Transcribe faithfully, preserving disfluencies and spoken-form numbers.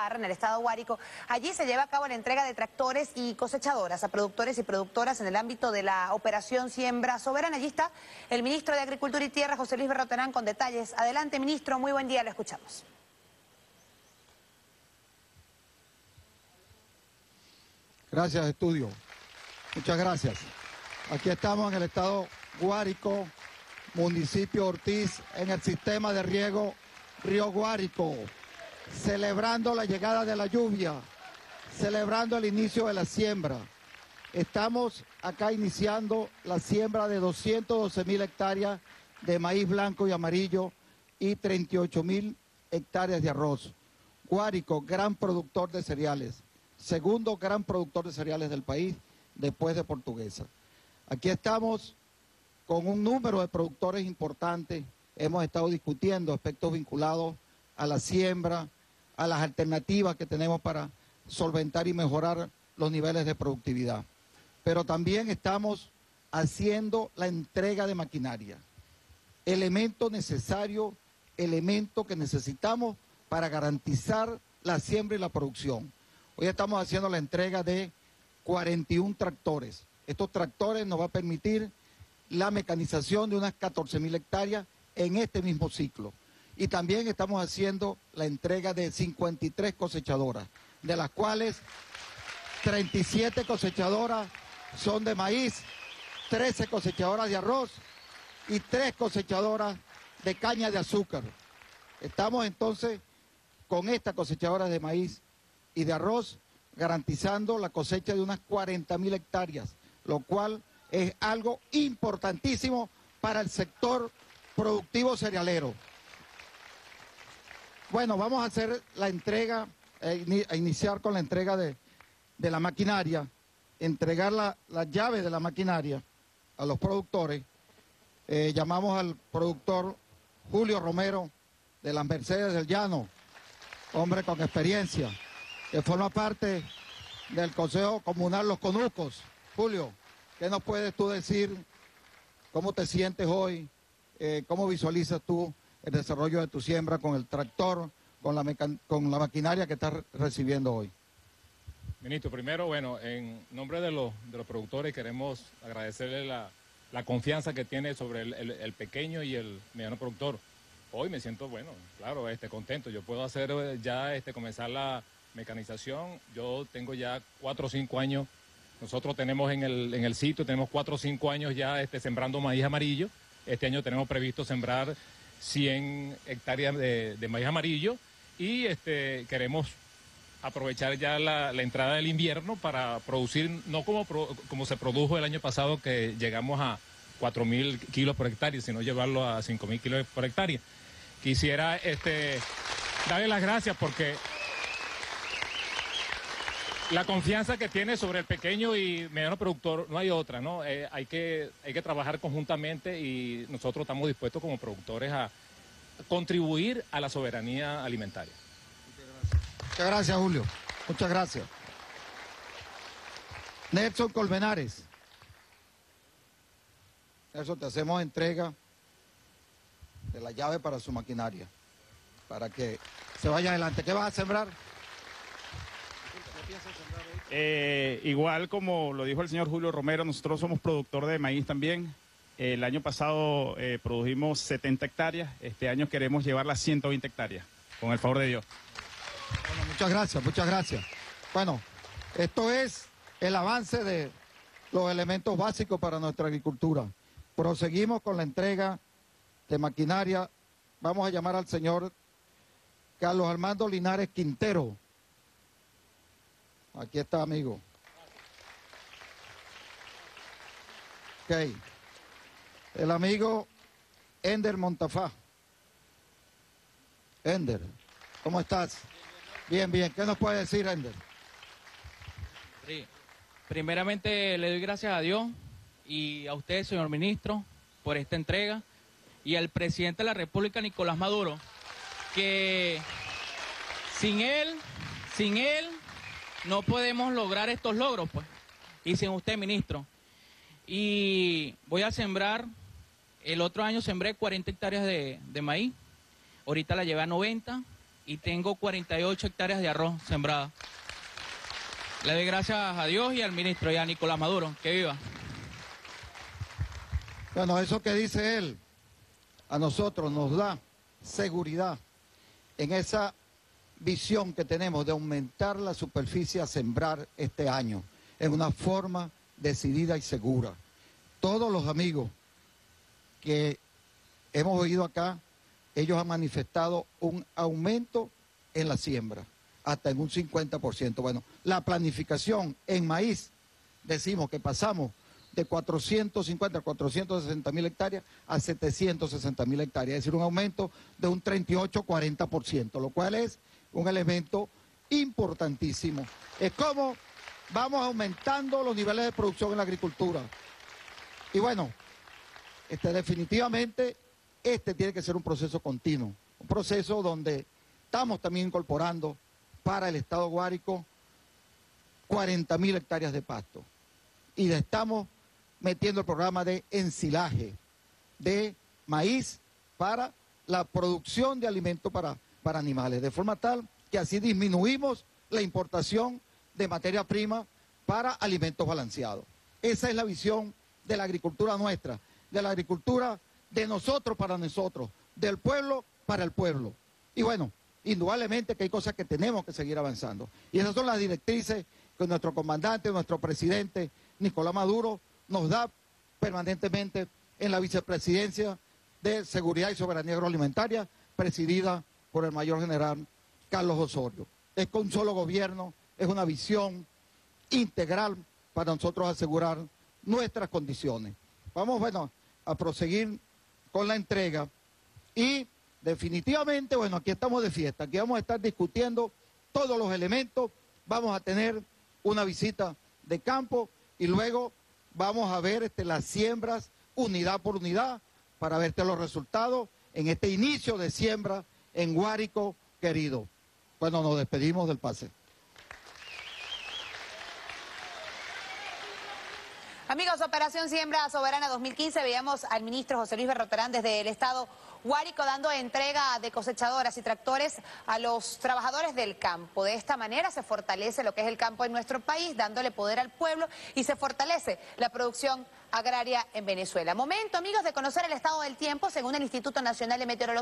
En el estado Guárico, allí se lleva a cabo la entrega de tractores y cosechadoras a productores y productoras en el ámbito de la operación Siembra Soberana. Allí está el ministro de Agricultura y Tierra, José Luis Berroterán, con detalles. Adelante, ministro, muy buen día, lo escuchamos. Gracias, estudio. Muchas gracias. Aquí estamos en el estado Guárico, municipio Ortiz, en el sistema de riego Río Guárico, celebrando la llegada de la lluvia, celebrando el inicio de la siembra. Estamos acá iniciando la siembra de doscientas doce mil hectáreas de maíz blanco y amarillo y treinta y ocho mil hectáreas de arroz. Guárico, gran productor de cereales, segundo gran productor de cereales del país, después de Portuguesa. Aquí estamos con un número de productores importantes. Hemos estado discutiendo aspectos vinculados a la siembra, a las alternativas que tenemos para solventar y mejorar los niveles de productividad. Pero también estamos haciendo la entrega de maquinaria, elemento necesario, elemento que necesitamos para garantizar la siembra y la producción. Hoy estamos haciendo la entrega de cuarenta y un tractores. Estos tractores nos va a permitir la mecanización de unas catorce mil hectáreas en este mismo ciclo. Y también estamos haciendo la entrega de cincuenta y tres cosechadoras, de las cuales treinta y siete cosechadoras son de maíz, trece cosechadoras de arroz y tres cosechadoras de caña de azúcar. Estamos entonces con estas cosechadoras de maíz y de arroz garantizando la cosecha de unas cuarenta mil hectáreas, lo cual es algo importantísimo para el sector productivo cerealero. Bueno, vamos a hacer la entrega, eh, a iniciar con la entrega de, de la maquinaria, entregar la, la llave de la maquinaria a los productores. Eh, llamamos al productor Julio Romero de las Mercedes del Llano, hombre con experiencia, que forma parte del Consejo Comunal Los Conucos. Julio, ¿qué nos puedes tú decir? ¿Cómo te sientes hoy? Eh, ¿Cómo visualizas tú el desarrollo de tu siembra con el tractor, con la, con la maquinaria que estás recibiendo hoy? Ministro, primero, bueno, en nombre de los, de los productores queremos agradecerle la, la confianza que tiene sobre el, el, el pequeño y el mediano productor. Hoy me siento, bueno, claro, este, contento. Yo puedo hacer ya, este, comenzar la mecanización. Yo tengo ya cuatro o cinco años. Nosotros tenemos en el, en el sitio, tenemos cuatro o cinco años ya este, sembrando maíz amarillo. Este año tenemos previsto sembrar cien hectáreas de, de maíz amarillo y este, queremos aprovechar ya la, la entrada del invierno para producir, no como, como se produjo el año pasado, que llegamos a cuatro mil kilos por hectárea, sino llevarlo a cinco mil kilos por hectárea. Quisiera este, darle las gracias porque la confianza que tiene sobre el pequeño y mediano productor no hay otra, ¿no? Eh, hay que, hay que trabajar conjuntamente y nosotros estamos dispuestos como productores a contribuir a la soberanía alimentaria. Muchas gracias, Julio. Muchas gracias. Nelson Colmenares. Nelson, te hacemos entrega de la llave para su maquinaria, para que se vaya adelante. ¿Qué vas a sembrar? Eh, igual como lo dijo el señor Julio Romero, nosotros somos productor de maíz también. El año pasado eh, produjimos setenta hectáreas, este año queremos llevarlas a ciento veinte hectáreas, con el favor de Dios. Bueno, muchas gracias, muchas gracias. Bueno, esto es el avance de los elementos básicos para nuestra agricultura. Proseguimos con la entrega de maquinaria. Vamos a llamar al señor Carlos Armando Linares Quintero. Aquí está, amigo. Ok. El amigo Ender Montafá. Ender, ¿cómo estás? Bien, bien. ¿Qué nos puede decir, Ender? Sí. Primeramente le doy gracias a Dios y a usted, señor ministro, por esta entrega, y al presidente de la República, Nicolás Maduro, que sin él, sin él, no podemos lograr estos logros, pues, y sin usted, ministro. Y voy a sembrar, el otro año sembré cuarenta hectáreas de, de maíz, ahorita la llevé a noventa, y tengo cuarenta y ocho hectáreas de arroz sembrada. Le doy gracias a Dios y al ministro y a Nicolás Maduro. ¡Que viva! Bueno, eso que dice él a nosotros nos da seguridad en esa visión que tenemos de aumentar la superficie a sembrar este año en una forma decidida y segura. Todos los amigos que hemos oído acá, ellos han manifestado un aumento en la siembra, hasta en un cincuenta por ciento. Bueno, la planificación en maíz, decimos que pasamos de cuatrocientos cincuenta a cuatrocientos sesenta mil hectáreas a setecientos sesenta mil hectáreas, es decir, un aumento de un treinta y ocho a cuarenta por ciento, lo cual es un elemento importantísimo. Es como vamos aumentando los niveles de producción en la agricultura. Y bueno, este, definitivamente este tiene que ser un proceso continuo, un proceso donde estamos también incorporando para el estado Guárico cuarenta mil hectáreas de pasto. Y le estamos metiendo el programa de ensilaje de maíz para la producción de alimentos para, para animales, de forma tal que así disminuimos la importación de materia prima para alimentos balanceados. Esa es la visión de la agricultura nuestra, de la agricultura de nosotros para nosotros, del pueblo para el pueblo. Y bueno, indudablemente que hay cosas que tenemos que seguir avanzando. Y esas son las directrices que nuestro comandante, nuestro presidente Nicolás Maduro nos da permanentemente en la vicepresidencia de Seguridad y Soberanía Agroalimentaria, presidida por el mayor general Carlos Osorio. Es con un solo gobierno, es una visión integral para nosotros asegurar nuestras condiciones. Vamos, bueno, a proseguir con la entrega y definitivamente, bueno, aquí estamos de fiesta, aquí vamos a estar discutiendo todos los elementos, vamos a tener una visita de campo y luego vamos a ver este, las siembras unidad por unidad para verte los resultados en este inicio de siembra en Guárico, querido. Bueno, nos despedimos del pase. Amigos, Operación Siembra Soberana dos mil quince, veíamos al ministro José Luis Berroterán desde el estado Guárico dando entrega de cosechadoras y tractores a los trabajadores del campo. De esta manera se fortalece lo que es el campo en nuestro país, dándole poder al pueblo y se fortalece la producción agraria en Venezuela. Momento, amigos, de conocer el estado del tiempo según el Instituto Nacional de Meteorología.